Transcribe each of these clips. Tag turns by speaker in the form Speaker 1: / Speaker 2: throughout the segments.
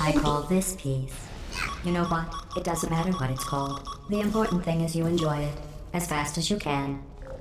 Speaker 1: I call this piece. You know what? It doesn't matter what it's called. The important thing is you enjoy it as fast as you can.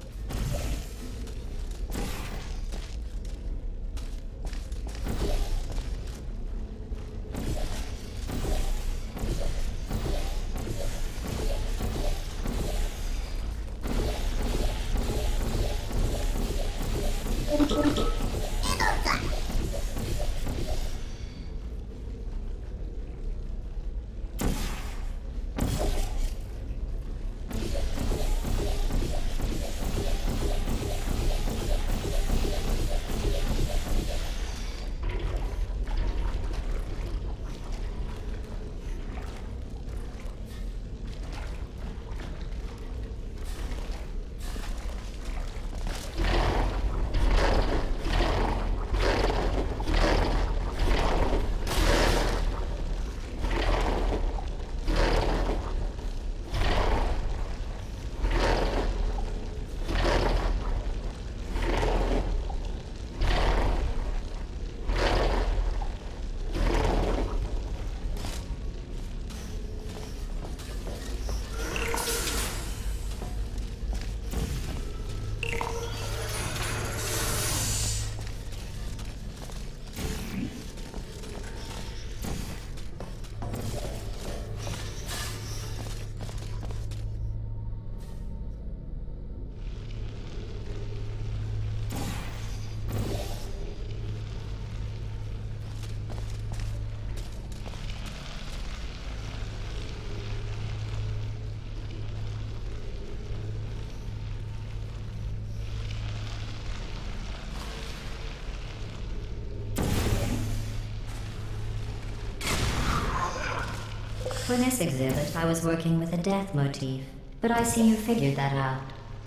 Speaker 1: For this exhibit, I was working with a death motif, but I see you figured that out.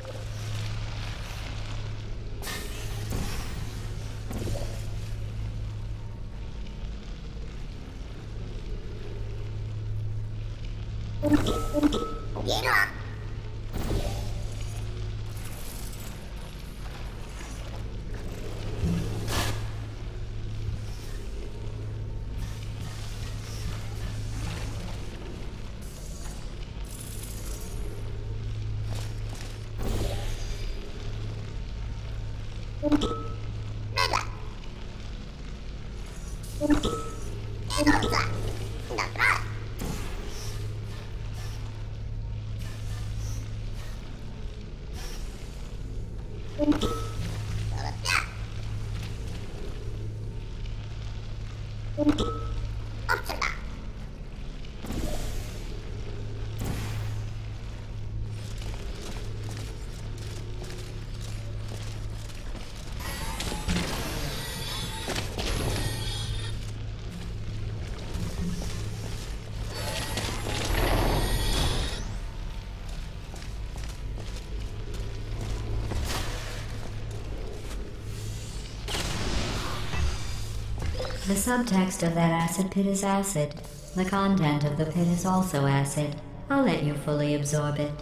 Speaker 1: The subtext of that acid pit is acid. The content of the pit is also acid. I'll let you fully absorb it.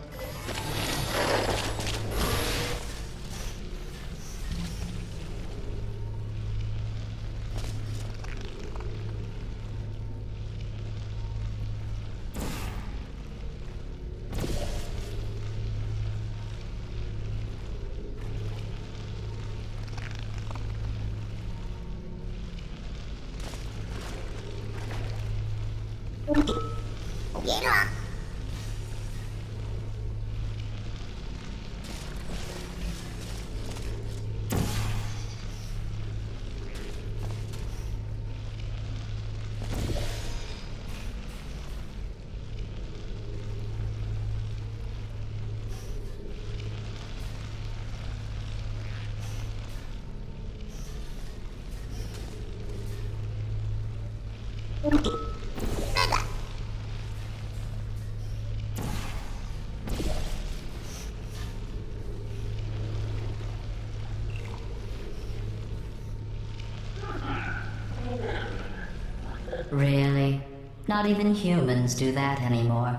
Speaker 1: Really? Not even humans do that anymore.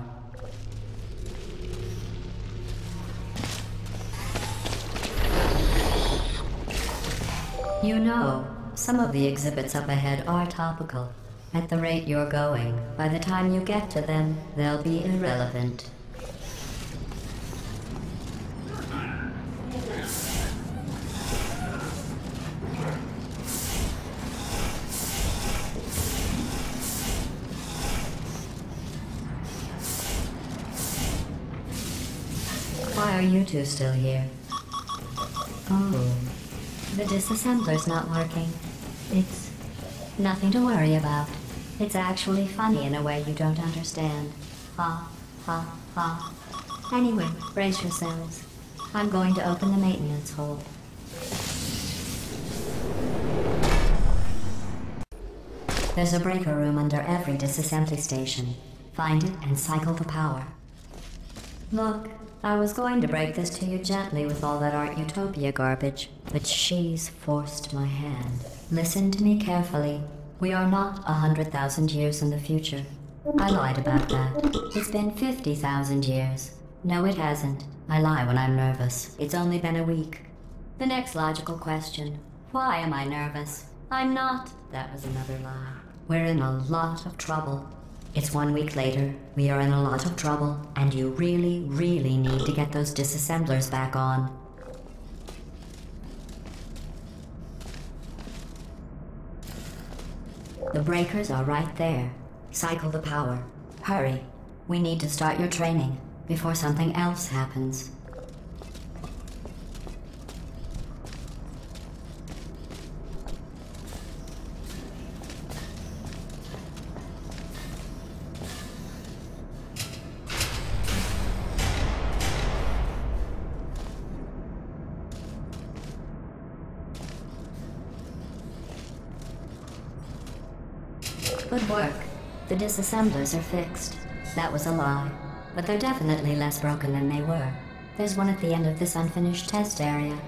Speaker 1: You know, some of the exhibits up ahead are topical. At the rate you're going, by the time you get to them, they'll be irrelevant. Why are you two still here? Oh, the disassembler's not working. It's nothing to worry about. It's actually funny in a way you don't understand. Ha, ha, ha. Anyway, brace yourselves. I'm going to open the maintenance hold. There's a breaker room under every disassembly station. Find it and cycle the power. Look, I was going to break this to you gently with all that Art Utopia garbage, but she's forced my hand. Listen to me carefully. We are not 100,000 years in the future. I lied about that. It's been 50,000 years. No, it hasn't. I lie when I'm nervous. It's only been a week. The next logical question. Why am I nervous? I'm not. That was another lie. We're in a lot of trouble. It's 1 week later. We are in a lot of trouble, and you really, really need to get those disassemblers back on. The breakers are right there. Cycle the power. Hurry. We need to start your training before something else happens. Good work. The disassemblers are fixed. That was a lie. But they're definitely less broken than they were. There's one at the end of this unfinished test area.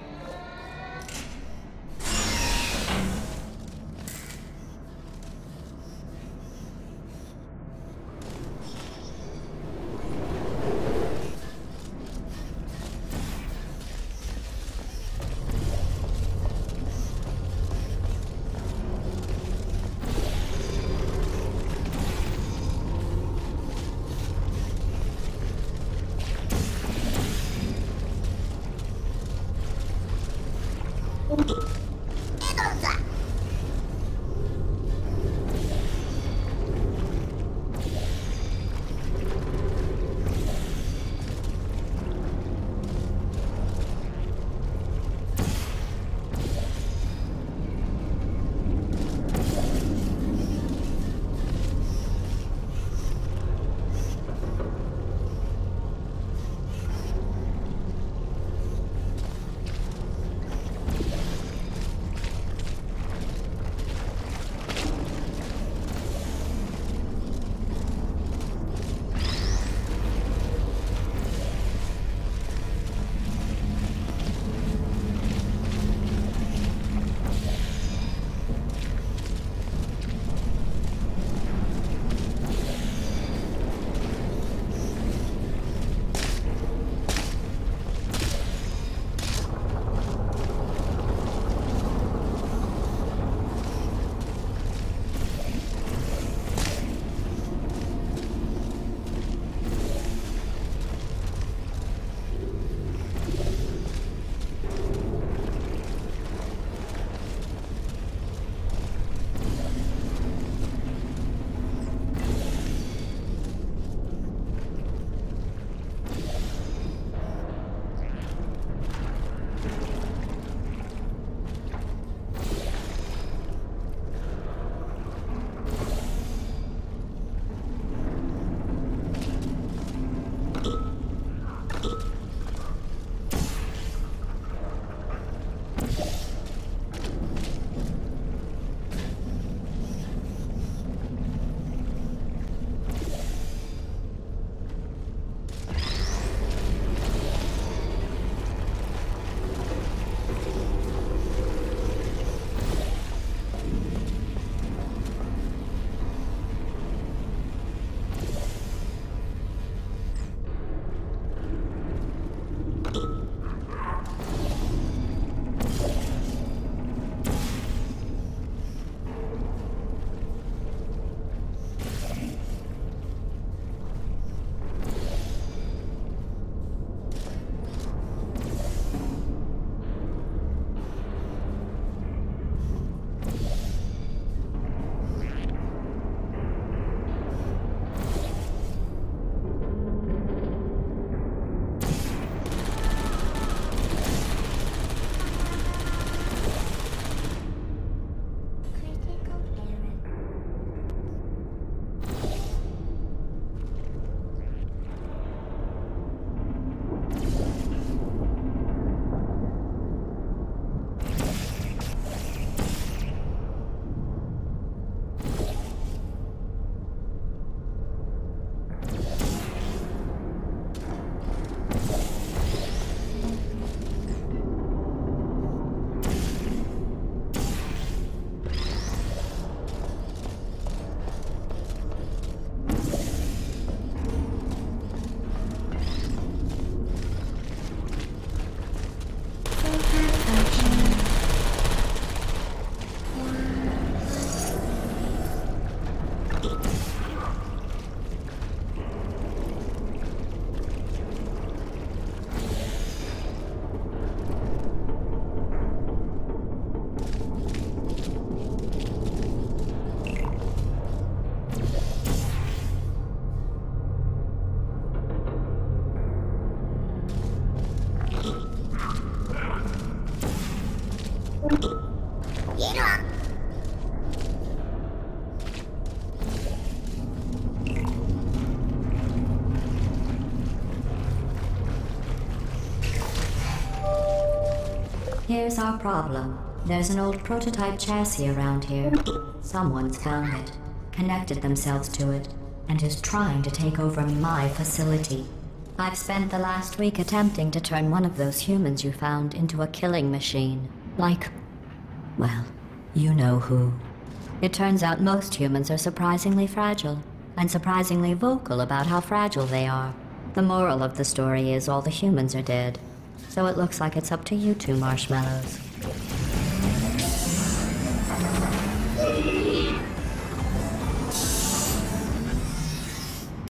Speaker 1: Here's our problem. There's an old prototype chassis around here. Someone's found it, connected themselves to it, and is trying to take over my facility. I've spent the last week attempting to turn one of those humans you found into a killing machine. Like, well, you know who. It turns out most humans are surprisingly fragile, and surprisingly vocal about how fragile they are. The moral of the story is all the humans are dead. So it looks like it's up to you two marshmallows.